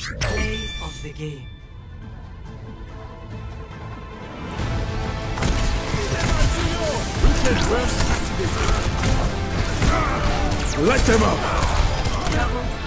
Play of the game. Let them up! Double